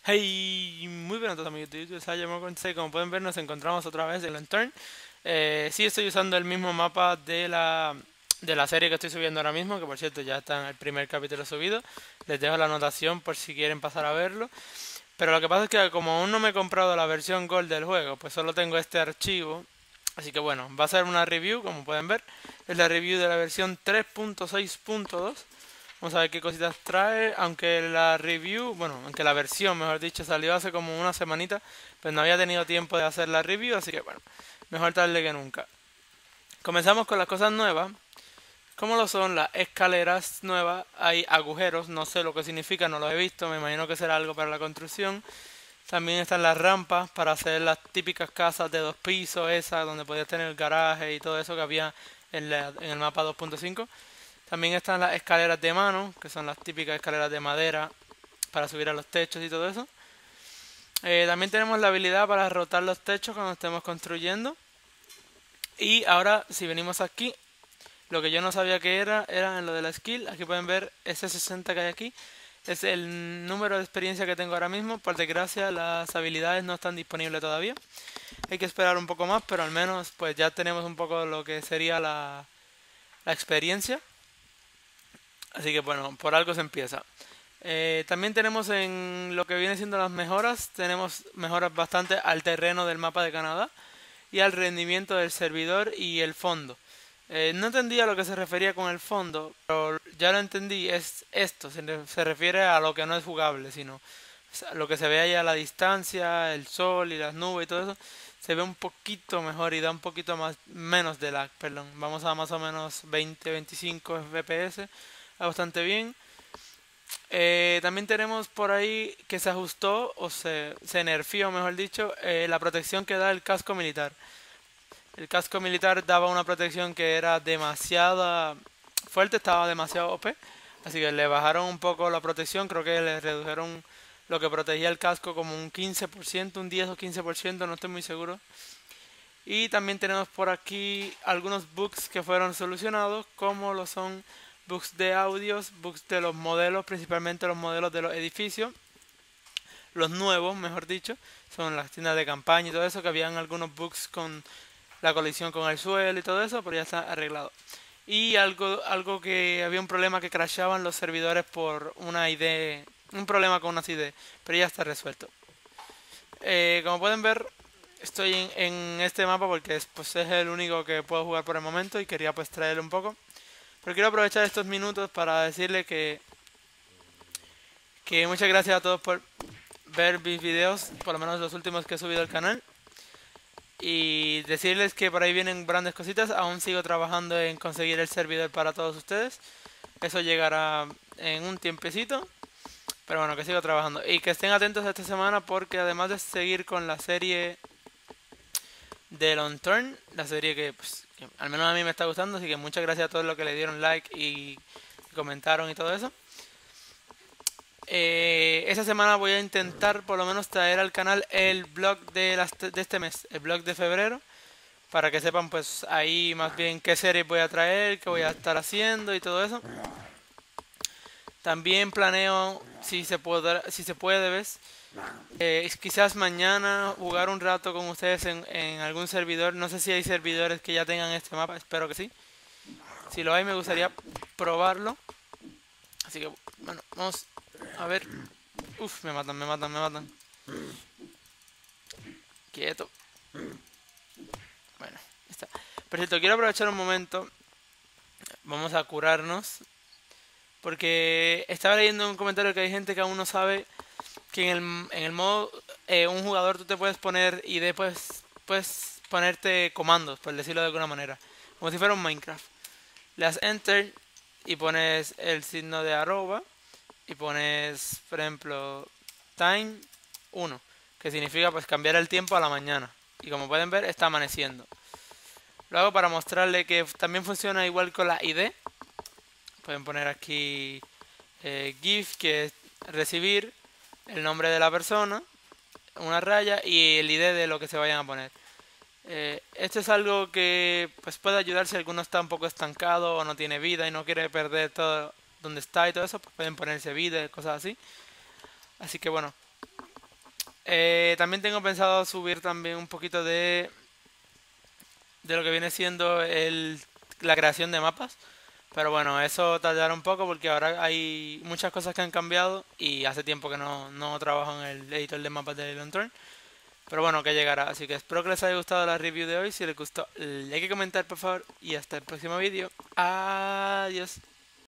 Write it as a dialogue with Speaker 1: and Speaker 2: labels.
Speaker 1: Hey, muy buenas a todos amigos de YouTube, soy Yamor Consei. Como pueden ver, nos encontramos otra vez en Lantern. Sí, estoy usando el mismo mapa de la serie que estoy subiendo ahora mismo, que por cierto ya está en el primer capítulo subido. Les dejo la anotación por si quieren pasar a verlo. Pero lo que pasa es que como aún no me he comprado la versión Gold del juego, pues solo tengo este archivo. Así que bueno, va a ser una review, como pueden ver. Es la review de la versión 3.6.2. Vamos a ver qué cositas trae. Aunque la review, bueno, aunque la versión, mejor dicho, salió hace como una semanita, pues no había tenido tiempo de hacer la review, así que bueno, mejor tarde que nunca. Comenzamos con las cosas nuevas. ¿Cómo lo son las escaleras nuevas? Hay agujeros, no sé lo que significa, no los he visto, me imagino que será algo para la construcción. También están las rampas para hacer las típicas casas de 2 pisos, esas donde podías tener el garaje y todo eso que había en el mapa 2.5. También están las escaleras de mano, que son las típicas escaleras de madera para subir a los techos y todo eso. También tenemos la habilidad para rotar los techos cuando estemos construyendo. Y ahora, si venimos aquí, lo que yo no sabía que era en lo de la skill. Aquí pueden ver ese 60 que hay aquí. Es el número de experiencia que tengo ahora mismo. Por desgracia, las habilidades no están disponibles todavía. Hay que esperar un poco más, pero al menos pues ya tenemos un poco lo que sería la experiencia. Así que bueno, por algo se empieza. También tenemos en lo que viene siendo las mejoras, tenemos mejoras bastante al terreno del mapa de Canadá y al rendimiento del servidor y el fondo. No entendía a lo que se refería con el fondo, pero ya lo entendí, es esto, se refiere a lo que no es jugable, sino lo que se ve ahí a la distancia, el sol y las nubes y todo eso, se ve un poquito mejor y da un poquito más, menos de lag, perdón. Vamos a más o menos 20-25 FPS, bastante bien. También tenemos por ahí que se ajustó o se nerfeó, mejor dicho, la protección que da el casco militar. El casco militar daba una protección que era demasiado fuerte, estaba demasiado OP, así que le bajaron un poco la protección, creo que le redujeron lo que protegía el casco como un 15%, un 10 o 15%, no estoy muy seguro. Y también tenemos por aquí algunos bugs que fueron solucionados, como lo son bugs de audios, bugs de los modelos, principalmente los modelos de los edificios, los nuevos, mejor dicho, son las tiendas de campaña y todo eso, que habían algunos bugs con la colisión con el suelo y todo eso, pero ya está arreglado. Y algo que había un problema que crashaban los servidores por una ID, un problema con unas ID, pero ya está resuelto. Como pueden ver, estoy en este mapa porque pues, es el único que puedo jugar por el momento y quería pues traerle un poco. Pero quiero aprovechar estos minutos para decirle que muchas gracias a todos por ver mis videos, por lo menos los últimos que he subido al canal. Y decirles que por ahí vienen grandes cositas. Aún sigo trabajando en conseguir el servidor para todos ustedes. Eso llegará en un tiempecito. Pero bueno, que sigo trabajando. Y que estén atentos esta semana porque además de seguir con la serie de Long Turn, la serie que al menos a mí me está gustando. Así que muchas gracias a todos los que le dieron like y comentaron y todo eso. Esta semana voy a intentar por lo menos traer al canal el blog de este mes, el blog de febrero, para que sepan pues ahí más bien qué series voy a traer, qué voy a estar haciendo y todo eso. También planeo, si se puede, ¿ves? Quizás mañana jugar un rato con ustedes en algún servidor. No sé si hay servidores que ya tengan este mapa, espero que sí. Si lo hay me gustaría probarlo. Así que bueno, vamos a ver. Uf, me matan, me matan, me matan. Quieto. Bueno, está. Por cierto, quiero aprovechar un momento. Vamos a curarnos. Porque estaba leyendo un comentario que hay gente que aún no sabe que en el modo un jugador tú te puedes poner y después puedes ponerte comandos, por decirlo de alguna manera. Como si fuera un Minecraft. Le das Enter y pones el signo de arroba y pones, por ejemplo, time 1, que significa pues cambiar el tiempo a la mañana. Y como pueden ver, está amaneciendo. Lo hago para mostrarle que también funciona igual con la ID. Pueden poner aquí GIF, que es recibir el nombre de la persona, una raya y el ID de lo que se vayan a poner. Esto es algo que pues puede ayudar si alguno está un poco estancado o no tiene vida y no quiere perder todo donde está y todo eso, pues pueden ponerse vida y cosas así. Así que bueno, También tengo pensado subir también un poquito de lo que viene siendo la creación de mapas. Pero bueno, eso tardará un poco porque ahora hay muchas cosas que han cambiado y hace tiempo que no trabajo en el editor de mapas de Lantern. Pero bueno, que llegará. Así que espero que les haya gustado la review de hoy. Si les gustó, like y comentar por favor. Y hasta el próximo vídeo. Adiós.